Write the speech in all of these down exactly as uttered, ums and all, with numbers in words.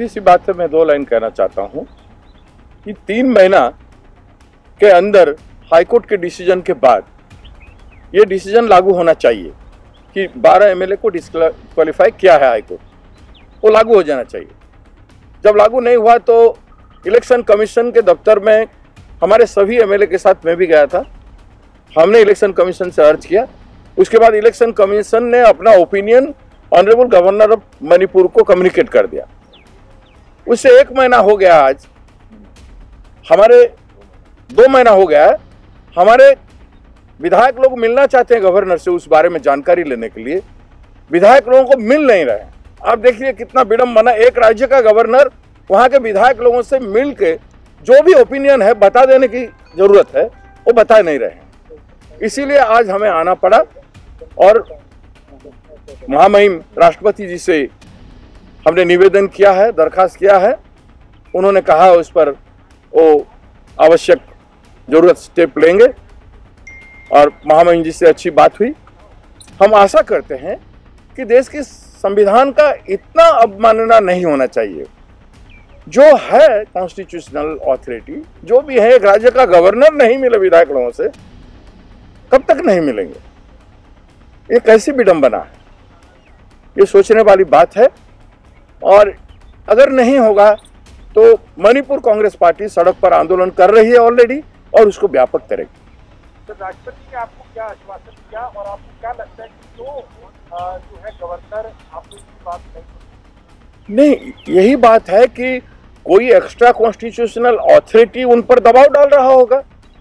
सीधी सी बात है, मैं दो लाइन कहना चाहता हूं कि तीन महीना के अंदर हाईकोर्ट के डिसीजन के बाद ये डिसीजन लागू होना चाहिए कि बारह एमएलए को डिस्क्वालीफाई किया है हाईकोर्ट, वो लागू हो जाना चाहिए। जब लागू नहीं हुआ तो इलेक्शन कमीशन के दफ्तर में हमारे सभी एमएलए के साथ मैं भी गया था, हमने इलेक्शन कमीशन से अर्ज किया। उसके बाद इलेक्शन कमीशन ने अपना opinion honourable governor of Manipur को कम्युनिकेट कर दिया। उससे एक महीना हो गया, आज हमारे दो महीना हो गया है। हमारे विधायक लोग मिलना चाहते हैं गवर्नर से उस बारे में जानकारी लेने के लिए, विधायक लोगों को मिल नहीं रहे। आप देखिए कितना विडंबना, एक राज्य का गवर्नर वहां के विधायक लोगों से मिल के जो भी ओपिनियन है बता देने की जरूरत है वो बता नहीं रहे हैं। इसीलिए आज हमें आना पड़ा और महामहिम राष्ट्रपति जी से हमने निवेदन किया है, दरखास्त किया है। उन्होंने कहा उस पर वो आवश्यक जरूरत स्टेप लेंगे और महामहिम जी से अच्छी बात हुई। हम आशा करते हैं कि देश के संविधान का इतना अवमानना नहीं होना चाहिए। जो है कॉन्स्टिट्यूशनल अथॉरिटी, जो भी है, एक राज्य का गवर्नर नहीं मिले विधायक लोगों से, कब तक नहीं मिलेंगे? ये कैसी विडंबना है, ये सोचने वाली बात है। और अगर नहीं होगा तो मणिपुर कांग्रेस पार्टी सड़क पर आंदोलन कर रही है ऑलरेडी और उसको व्यापक करेगी। तो राष्ट्रपति ने आपको क्या आश्वासन दिया और आपको क्या लगता है कि जो जो है गवर्नर आपको इसकी बात नहीं? नहीं, यही बात है कि कोई एक्स्ट्रा कॉन्स्टिट्यूशनल अथॉरिटी उन पर दबाव डाल रहा होगा।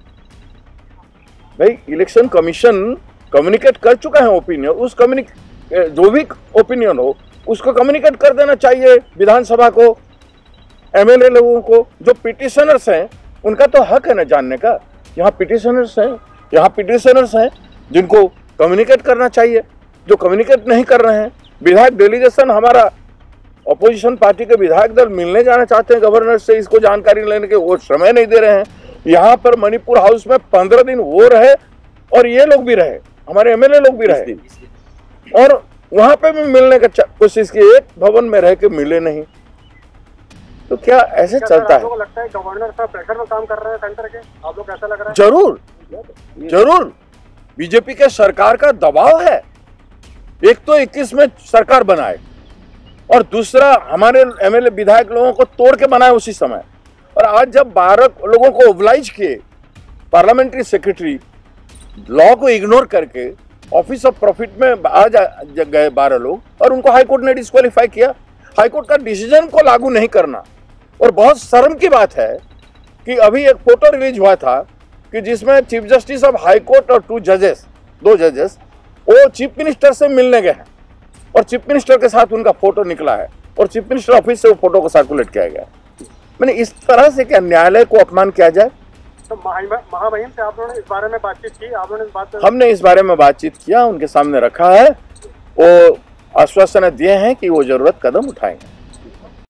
भाई, इलेक्शन कमीशन कम्युनिकेट कर चुका है ओपिनियन, उस कम्युनिक जो भी ओपिनियन हो उसको कम्युनिकेट कर देना चाहिए विधानसभा को, एमएलए लोगों को। जो पिटिशनर्स हैं उनका तो हक है ना जानने का। यहाँ पिटिशनर्स हैं, यहाँ पिटिशनर्स हैं जिनको कम्युनिकेट करना चाहिए, जो कम्युनिकेट नहीं कर रहे हैं। विधायक डेलीगेशन, हमारा अपोजिशन पार्टी के विधायक दल मिलने जाना चाहते हैं गवर्नर से, इसको जानकारी लेने के, वो समय नहीं दे रहे हैं। यहाँ पर मणिपुर हाउस में पंद्रह दिन वो रहे और ये लोग भी रहे, हमारे एमएलए लोग भी रहे, और वहां पे भी मिलने का कोशिश की, एक भवन में रह के मिले नहीं। तो क्या ऐसे क्या चलता है? आपको लगता है गवर्नर साहब प्रेशर में काम कर रहे हैं सेंटर के? आप लोग ऐसा लग रहा है? जरूर जरूर, बीजेपी के सरकार का दबाव है। एक तो इक्कीस में सरकार बनाए और दूसरा हमारे एमएलए विधायक लोगों को तोड़ के बनाए उसी समय। और आज जब बारह लोगों को ओबलाइज किए, पार्लियामेंट्री सेक्रेटरी लॉ को इग्नोर करके ऑफिस ऑफ प्रॉफिट में आ गए बारह लोग और उनको हाईकोर्ट ने डिस्क्वालीफाई किया। हाईकोर्ट का डिसीजन को लागू नहीं करना। और बहुत शर्म की बात है कि अभी एक फोटो रिलीज हुआ था कि जिसमें चीफ जस्टिस ऑफ हाईकोर्ट और टू जजेस, दो जजेस, वो चीफ मिनिस्टर से मिलने गए हैं और चीफ मिनिस्टर के साथ उनका फोटो निकला है और चीफ मिनिस्टर ऑफिस से वो फोटो को सर्कुलेट किया गया। मैंने इस तरह से क्या न्यायालय को अपमान किया जाए? तो महामहिम से आप लोगों ने इस बारे में बातचीत की? आप लोगों ने इस बात पर... हमने इस बारे में बातचीत किया, उनके सामने रखा है, वो आश्वासन दिए हैं कि वो जरूरत कदम उठाएंगे।